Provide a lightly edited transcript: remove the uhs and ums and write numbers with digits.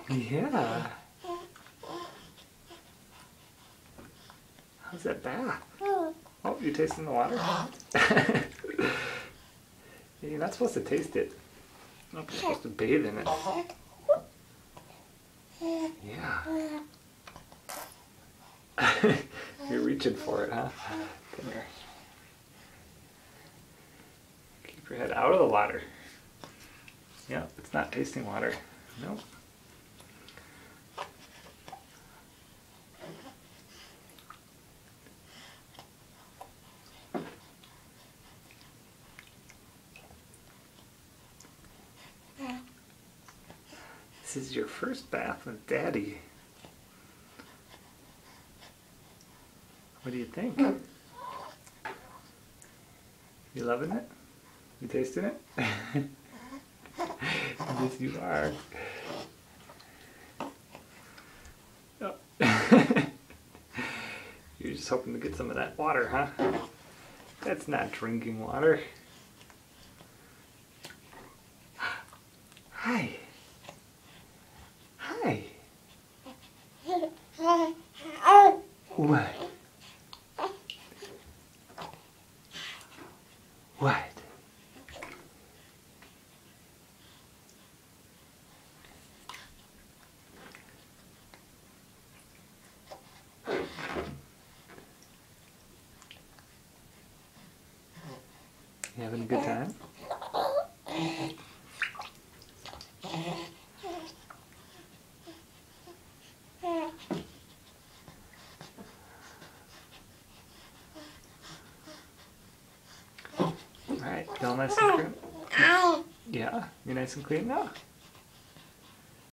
Yeah. How's that bath? Oh, you tasting the water? You're not supposed to taste it. You're supposed to bathe in it. Yeah. You're reaching for it, huh? Come here. Keep your head out of the water. Yeah, it's not tasting water. Nope. This is your first bath with Daddy. What do you think? You loving it? You tasting it? Yes, you are. Oh. You're just hoping to get some of that water, huh? That's not drinking water. Hi. Hi. What? What? You having a good time? Alright, feel nice and clean? Yeah, you're nice and clean now?